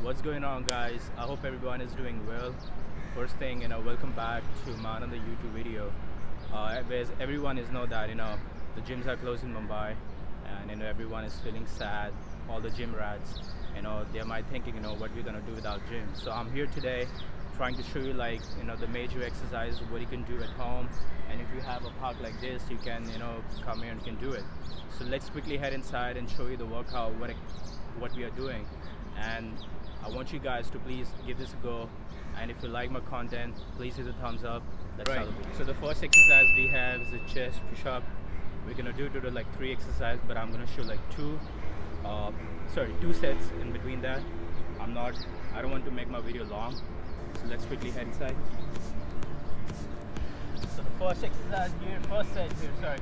What's going on, guys? I hope everyone is doing well. First thing, welcome back to my another YouTube video. As everyone is know that the gyms are closed in Mumbai, and everyone is feeling sad. All the gym rats, they might thinking what we're gonna do without gym. So I'm here today trying to show you the major exercise, what you can do at home. And if you have a park like this, you can come here and can do it. So let's quickly head inside and show you the workout, what we are doing. And I want you guys to please give this a go, and if you like my content, please hit the thumbs up. Let's start. So the first exercise we have is a chest push-up. We're gonna do total 3 exercises, but I'm gonna show 2 sets in between that. I don't want to make my video long, so let's quickly head inside. So the first exercise here, first set here, sorry.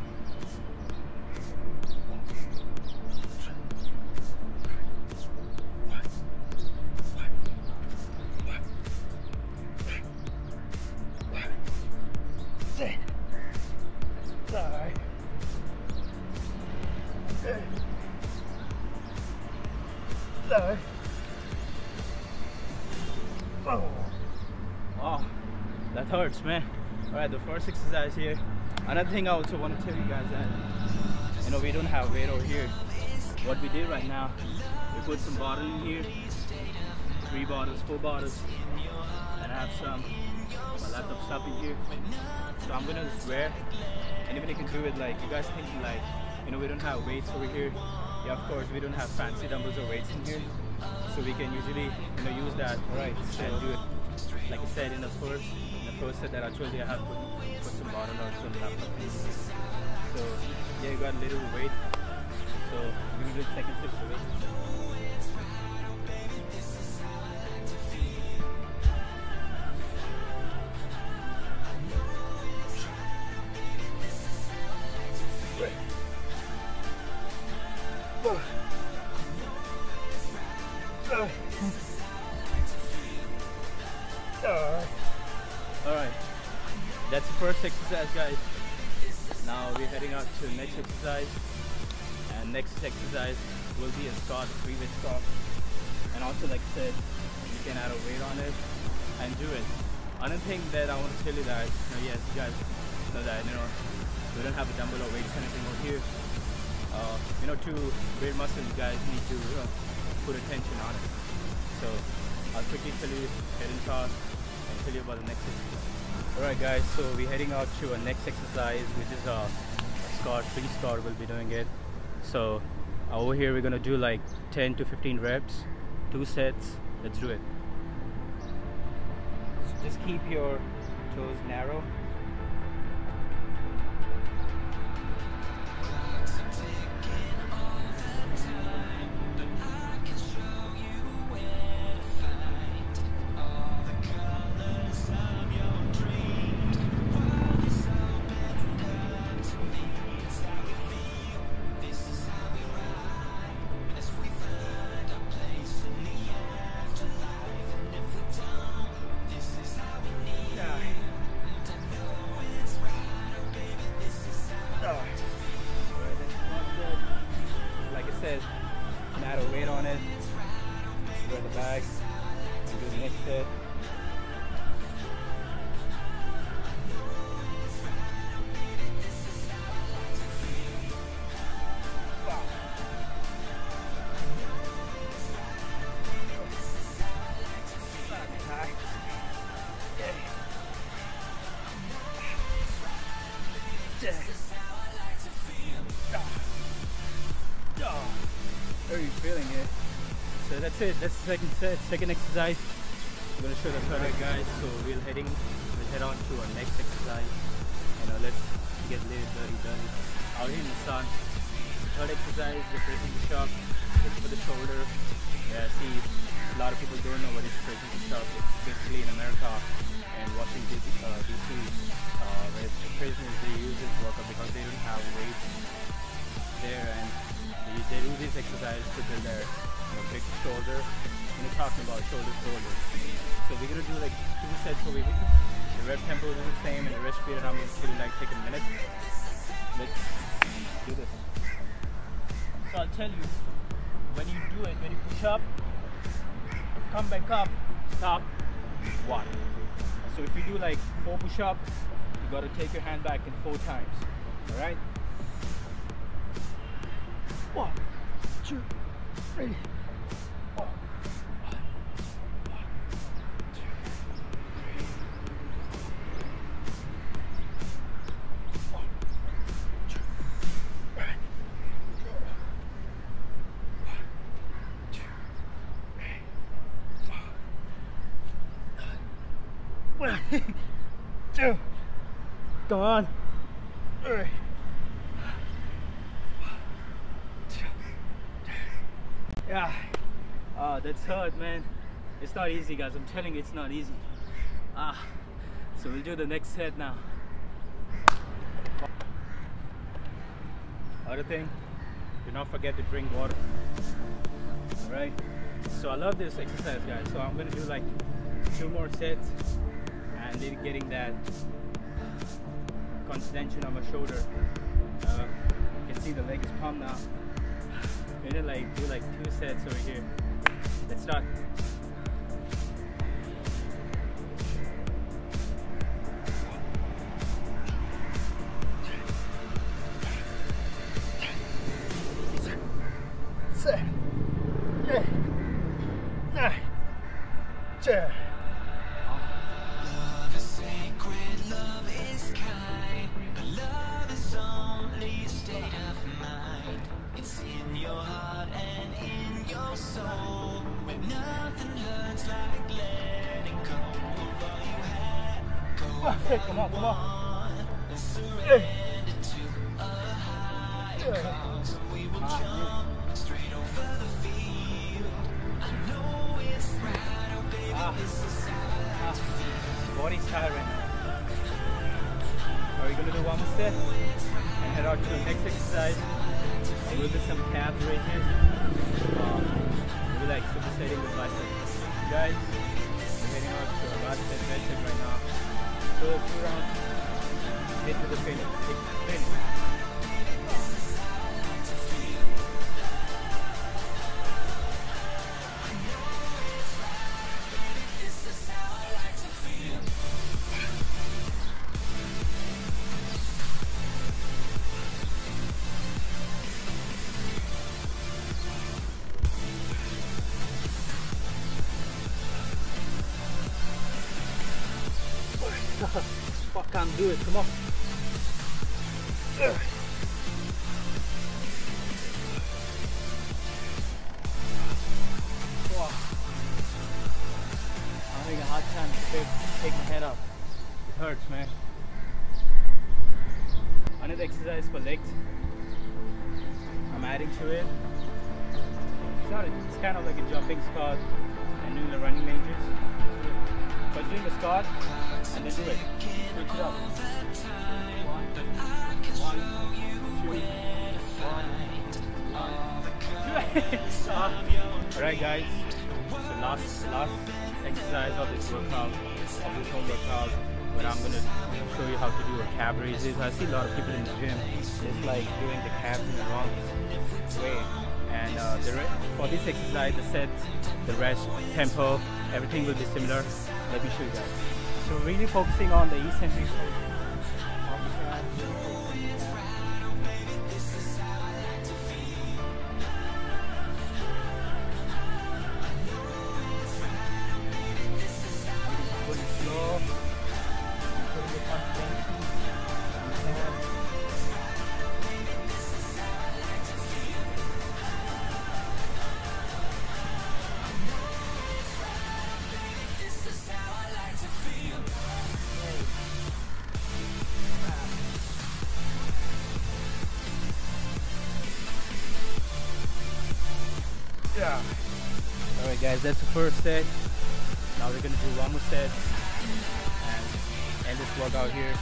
Oh, that hurts, man. Alright, the first exercise here. Another thing I also want to tell you guys that we don't have weight over here. What we did right now, we put some bottle in here, 3 bottles, 4 bottles, and I have some my laptop stuff in here. So I'm gonna swear, anybody can do it. You guys thinking we don't have weights over here. Yeah, of course we don't have fancy dumbbells or weights in here, so we can usually use that. Right, so and do it like I said in the first set that I told you. I have to put some bottle or some laptop in. So yeah, you got a little weight, so we're gonna do the second set of weight. Alright, that's the first exercise, guys. Now we're heading out to the next exercise, and next exercise will be a squat, 3-weight squat. And also, like I said, you can add a weight on it and do it. Another thing that I want to tell you that yes, you guys know that we don't have a dumbbell or weights anything over here. To build muscle, you guys need to put attention on it. So I'll quickly tell you, head and toss, and tell you about the next exercise. Alright guys, so we're heading out to our next exercise, which is a squat, free squat. We'll be doing it. So over here we're gonna do 10 to 15 reps, 2 sets. Let's do it. So just keep your toes narrow. Add a weight on it, spread the bag, and do the next set. How are you feeling it? So that's it. That's the second set, second exercise. I'm gonna show the third, guys. So we'll head on to our next exercise. Let's get a little dirty out here in the sun. Third exercise, we're pressing push-up. It's for the shoulder. Yeah, see, a lot of people don't know what is pressing push-up. It's basically in America and Washington DC, where the prisoners, they use this workout because they don't have weights there, and they do this exercise to build their big shoulder. Talking about shoulder. So we're gonna do 2 sets per week. The rep tempo is the same, and the rest period I'm gonna take a minute. Let's do this. So I'll tell you, when you do it, when you push up, come back up, top, 1. So if you do like 4 push-ups, you got to take your hand back in 4 times. All right? 1, 2, 3. 4. 1, 2. Come on. 3. Yeah. Oh, that's hard, man. It's not easy, guys. I'm telling you, it's not easy. So we'll do the next set now. Other thing, do not forget to drink water. Alright? So I love this exercise, guys. So I'm gonna do like 2 more sets and then getting that contention on my shoulder. You can see the leg is pumped now. We're gonna like do like 2 sets over here. Let's start. Love is sacred, love is kind, but love is only a state of mind. It's in your heart and in your soul, but nothing hurts like letting go of all you had. Go Come on, come on. and surrender to a higher cause. We will jump straight over the field. I know it's right, oh baby, this is how I like to feel. Body's tired right now. Are we gonna do 1 more set and head out to the next exercise? We'll do some calves raises. We'll like supersetting with biceps. Guys, we're heading out to a large set method right now. So 2 rounds, hit with the finish. Fuck, can't do it, come on. Wow. I'm having a hard time to take my head up. It hurts, man. Another exercise for legs. I'm adding to it. It's kind of like a jumping squat and doing the running ranges. But doing the squat and then do it. Switch it up. 1, 2, 1. Alright guys, so last exercise of this workout, of this home workout, where I'm gonna show you how to do a calf raises. I see a lot of people in the gym just like doing the calves in the wrong way. And for this exercise, the set, the rest, tempo, everything will be similar. Let me show you guys. So really focusing on the eccentric. Yeah. Alright guys, that's the first set. Now we're gonna do 1 more set and end this workout here.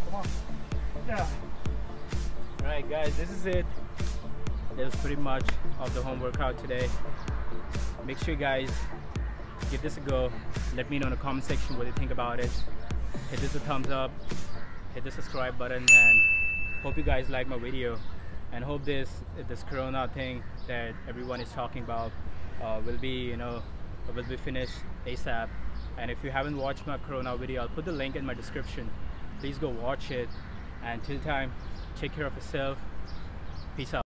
Come on. Yeah. Alright guys, this is it. That was pretty much of the home workout today. Make sure you guys give this a go. Let me know in the comment section what you think about it. Hit this a thumbs up, hit the subscribe button, and hope you guys like my video, and hope this corona thing that everyone is talking about will be finished ASAP. And if you haven't watched my corona video, I'll put the link in my description. Please go watch it, and till time, take care of yourself. Peace out.